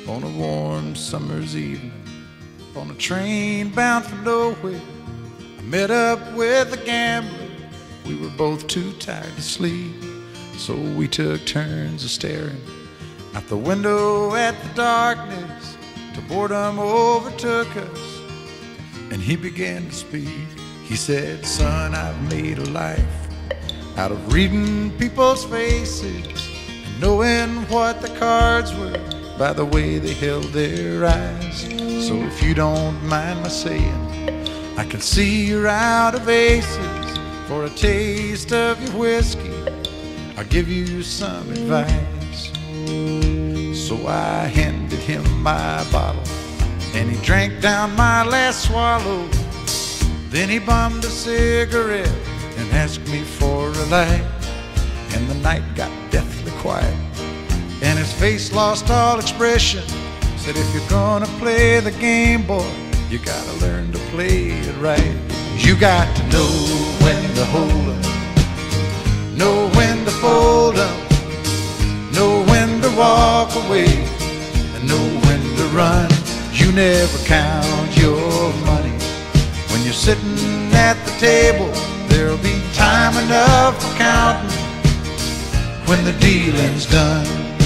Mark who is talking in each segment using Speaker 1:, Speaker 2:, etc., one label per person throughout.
Speaker 1: on a warm summer's evening, on a train bound for nowhere. I met up with a gambler. We were both too tired to sleep, so we took turns of staring out the window at the darkness till boredom overtook us, and he began to speak. He said, "Son, I've made a life out of reading people's faces and knowing what the cards were by the way they held their eyes. So if you don't mind my saying, I can see you're out of aces. For a taste of your whiskey, I'll give you some advice." So I handed him my bottle, and he drank down my last swallow. Then he bummed a cigarette and asked me for a light, and the night got deathly quiet, and his face lost all expression. Said, "If you're gonna play the game, boy, you gotta learn to play it right. You got to know when to hold up, know when to fold up, know when to walk away, and know when to run. You never count your money when you're sitting at the table. There'll be time enough for counting when the dealing's done."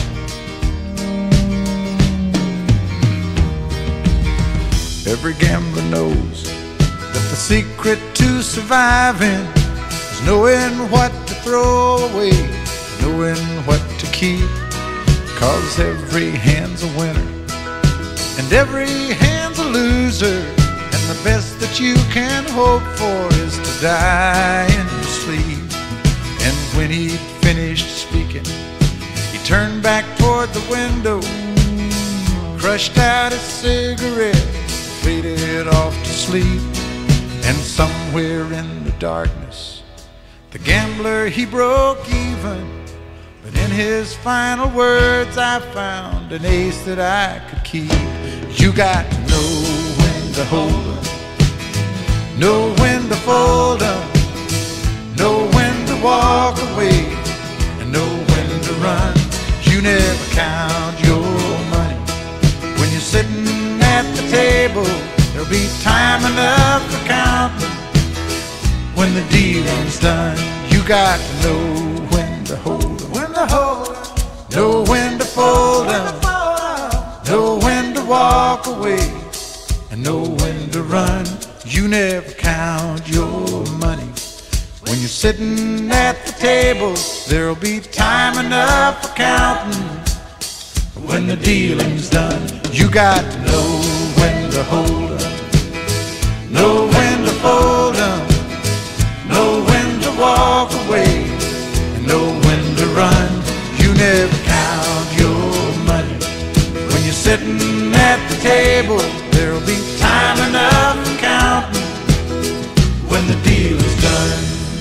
Speaker 1: Every gambler knows that the secret to surviving is knowing what to throw away, knowing what to keep. 'Cause every hand's a winner and every hand's a loser, and the best that you can hope for is to die in your sleep. And when he'd finished speaking, he turned back toward the window, crushed out his cigarette, faded off to sleep. And somewhere in the darkness, the gambler, he broke even. But in his final words, I found an ace that I could keep. You got to know when to hold up, know when to fold up, know when to walk away, and know when to run. You never count your money when you're sitting at the table. There'll be time enough for counting when the dealing's done. You got to know when to hold up, when to hold up, know when to fold up, know when to walk away, and know when to run. You never count your money when you're sitting at the table. There'll be time enough for counting when the dealing's done. You got to know when to hold up, know when to fold up, know when to walk away, and know when to run. You never count your money when you're sitting at the table. There'll be time enough for counting when the deal is done.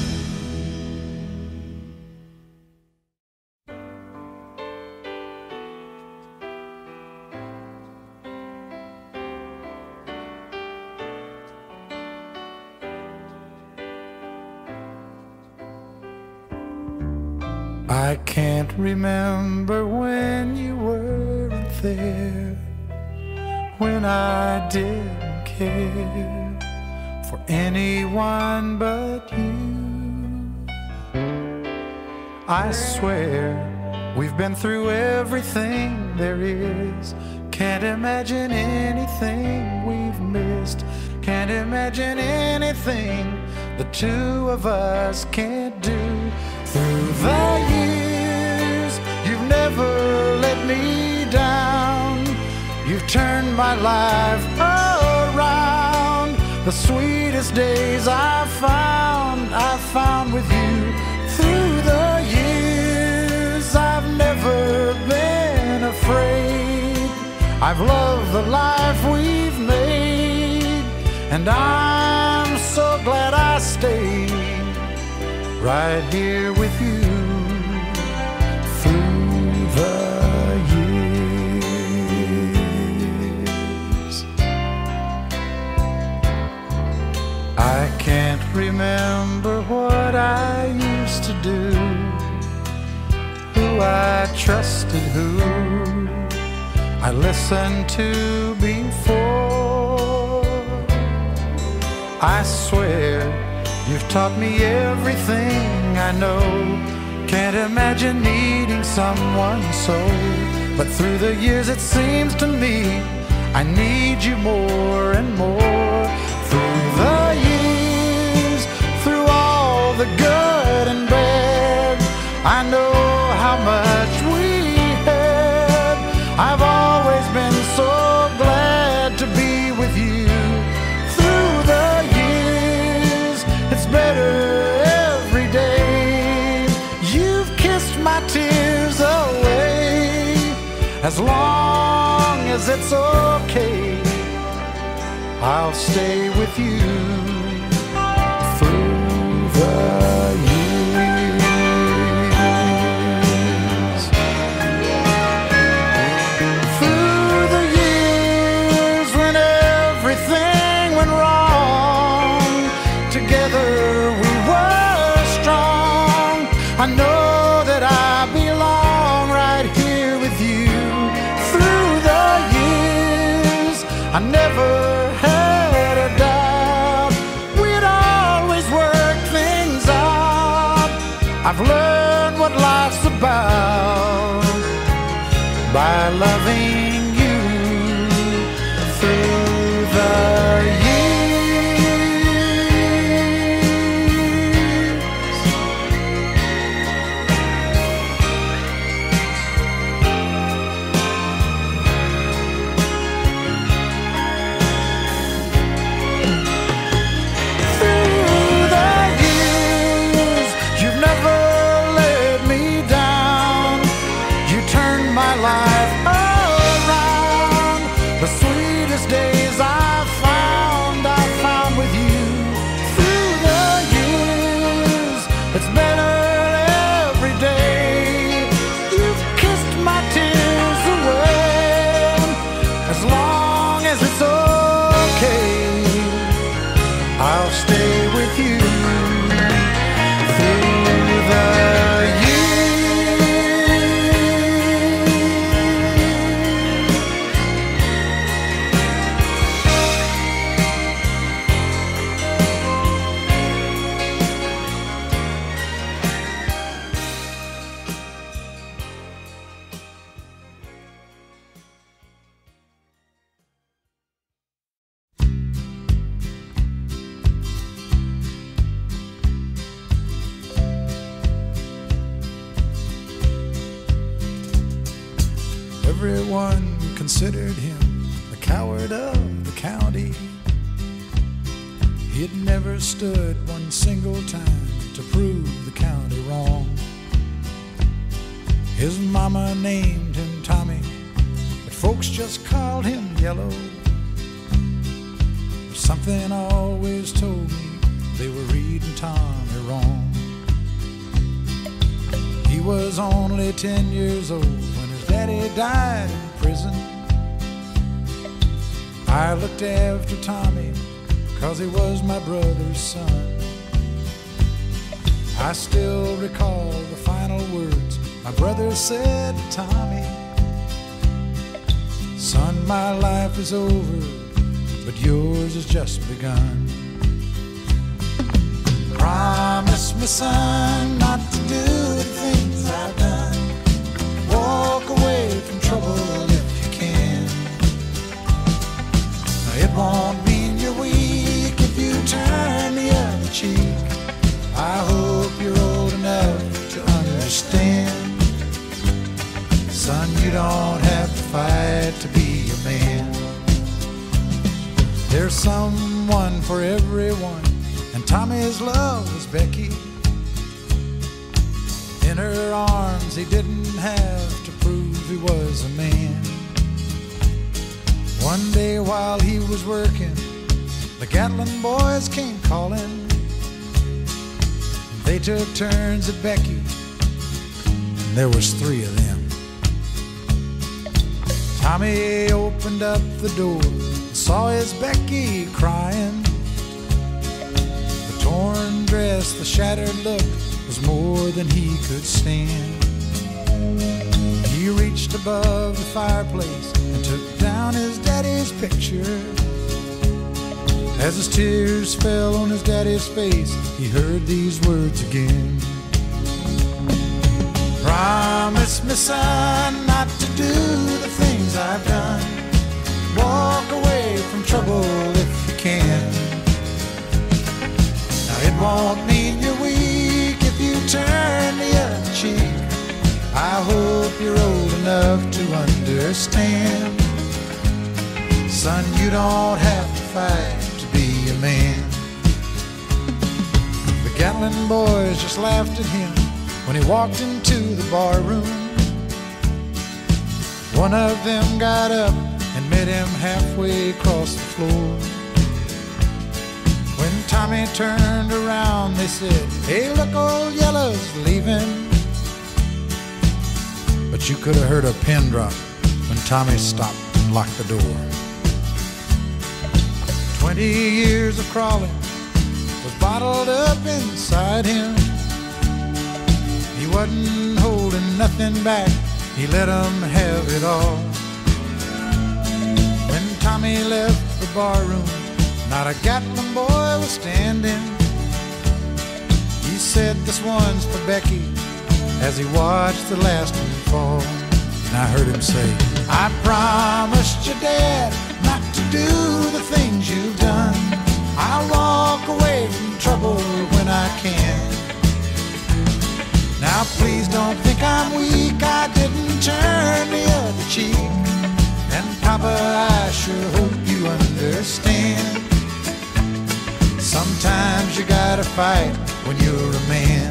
Speaker 1: I can't remember when you weren't there, when I didn't care for anyone but you. I swear we've been through everything there is. Can't imagine anything we've missed. Can't imagine anything the two of us can't do. Through the years, you've never let me down. You've turned my life around. The sweetest days I've found with you. Through the years, I've never been afraid. I've loved the life we've made, and I'm so glad I stayed right here with you through the years. I can't remember what I used to do, who I trusted, who I listened to before. I swear you've taught me everything I know. Can't imagine needing someone so, but through the years it seems to me I need you more and more. Through the years, through all the good and bad, I know how much we had. I've always been so glad to be with you. Through the years, it's better every day. You've kissed my tears away. As long as it's okay, I'll stay with you through the years. Through the years when everything went wrong, together we were strong. I know that I belong right here with you. Through the years, I never had a doubt we'd always work things out. I've learned what life's about by loving you through the days I found with you. Through the years, it's better every day. You've kissed my tears away. As long as it's okay, I'll stay with you through the everyone considered him the coward of the county. He'd never stood one single time to prove the county wrong. His mama named him Tommy, but folks just called him Yellow. Something always told me they were reading Tommy wrong. He was only 10 years old when his daddy died in prison. I looked after Tommy 'cause he was my brother's son. I still recall the final words my brother said to Tommy. Son, my life is over, but yours has just begun. Promise me, son, not to do the things I've done. Walk away from trouble if you can. It won't mean you're weak if you turn the other cheek. I hope you're old enough to understand. Son, you don't have to fight to be a man. There's someone for everyone, and Tommy's love was Becky. In her arms he didn't have to prove he was a man. One day while he was working, the Gatlin boys came calling. They took turns at Becky, and there was 3 of them. Tommy opened up the door and saw his Becky crying. The torn dress, the shattered look was more than he could stand. He reached reached above the fireplace and took down his daddy's picture. As his tears fell on his daddy's face, he heard these words again. Promise me, son, not to do the things I've done. Walk away from trouble if you can. Now it won't mean you're weak if you turn the other cheek. I hope you're old enough to understand. Son, you don't have to fight to be a man. The Gatlin boys just laughed at him when he walked into the bar room. One of them got up and met him halfway across the floor. When Tommy turned around, they said, "Hey, look, old Yellow's leaving." But you could have heard a pin drop when Tommy stopped and locked the door. 20 years of crawling was bottled up inside him. He wasn't holding nothing back, he let them have it all. When Tommy left the barroom, not a Gatlin boy was standing. He said, "This one's for Becky," as he watched the last one fall. And I heard him say, "I promised your dad not to do the things you've done. I'll walk away from trouble when I can. Now please don't think I'm weak, I didn't turn the other cheek. And Papa, I sure hope you understand. Sometimes you gotta fight when you're a man."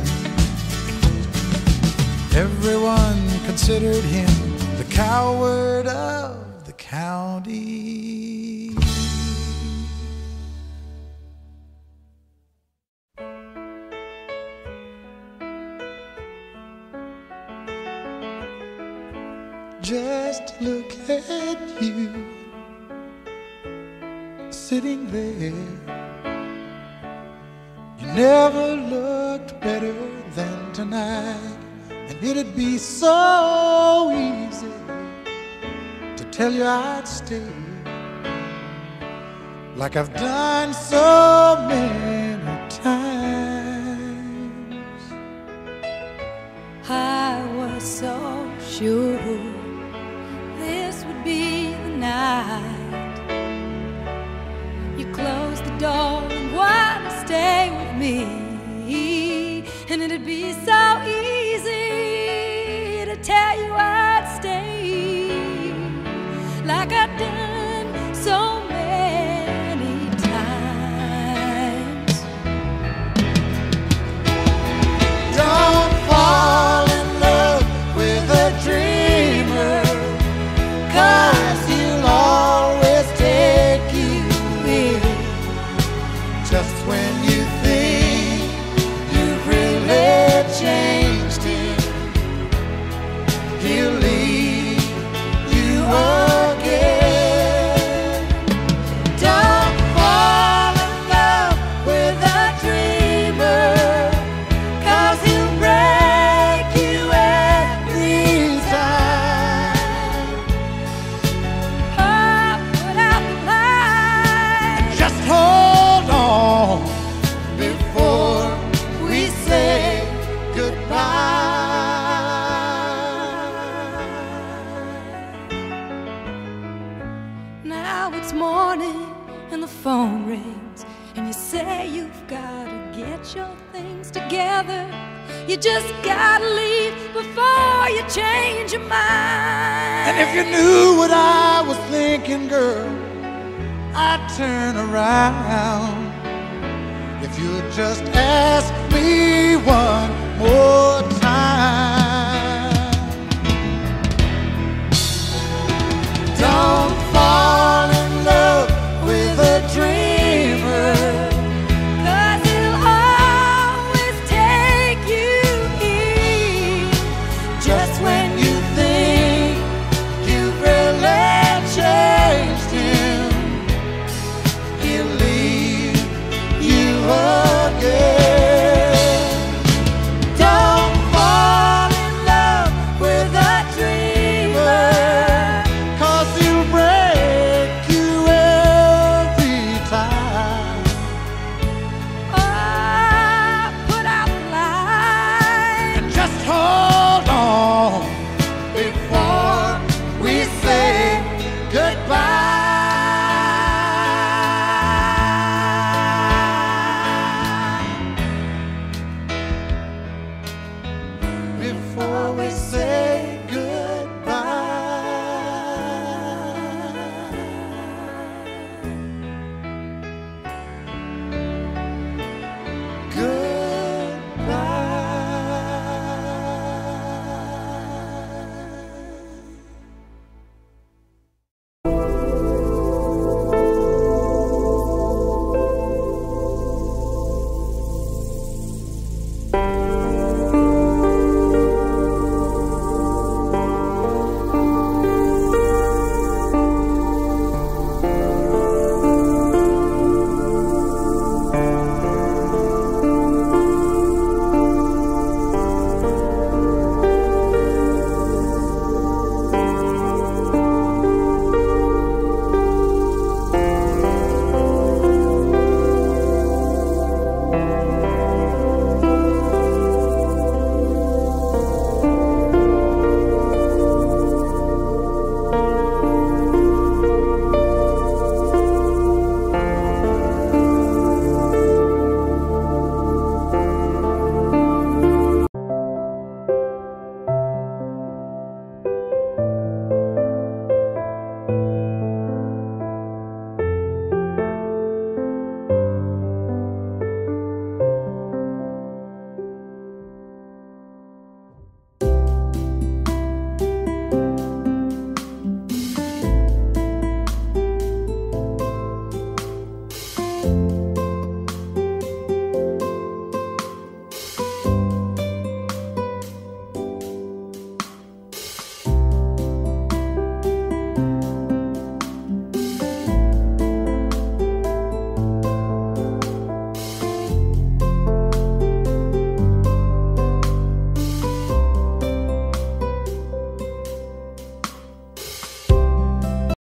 Speaker 1: Everyone considered him the coward of the county. Just look at you, sitting there. You never looked better than tonight. And it'd be so easy to tell you I'd stay, like I've done so many times.
Speaker 2: I was so sure this would be the night. You closed the door and wanted to stay with me, and it'd be so easy to tell you I'd stay, like I've done so many times.
Speaker 1: Don't fall in love with a dreamer, 'cause he'll always take you in just when you think you've really changed him. He'll leave you again. Don't fall in love with a dreamer, 'cause he'll break you every time.
Speaker 2: Oh, put out the light.
Speaker 1: Just hold on before we say goodbye.
Speaker 2: Now it's morning and the phone rings, and you say you've gotta get your things together. You just gotta leave before you change your mind.
Speaker 1: And if you knew what I was thinking, girl, I'd turn around. If you'd just ask me one more time. Don't fall in love with a dreamer,
Speaker 2: 'Cause he'll always take you in
Speaker 1: just when you think you've really changed him. He'll leave you again. Don't before we say